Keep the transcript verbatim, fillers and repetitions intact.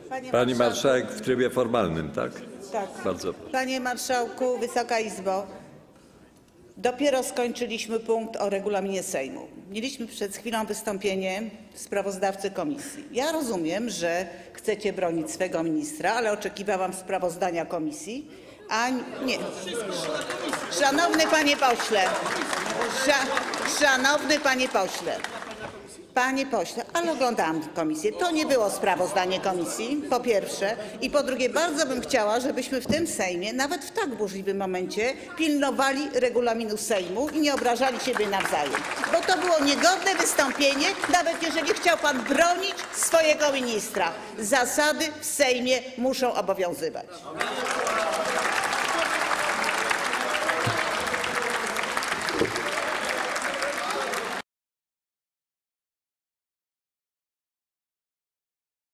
Panie Pani marszałku. marszałek w trybie formalnym, tak? Tak. Bardzo. Panie marszałku, Wysoka Izbo, dopiero skończyliśmy punkt o regulaminie Sejmu. Mieliśmy przed chwilą wystąpienie sprawozdawcy komisji. Ja rozumiem, że chcecie bronić swego ministra, ale oczekiwałam sprawozdania komisji, a nie. Szanowny panie pośle, sza, szanowny panie pośle, Panie pośle, ale oglądałam komisję. To nie było sprawozdanie komisji, po pierwsze. I po drugie, bardzo bym chciała, żebyśmy w tym Sejmie, nawet w tak burzliwym momencie, pilnowali regulaminu Sejmu i nie obrażali siebie nawzajem. Bo to było niegodne wystąpienie, nawet jeżeli chciał pan bronić swojego ministra. Zasady w Sejmie muszą obowiązywać.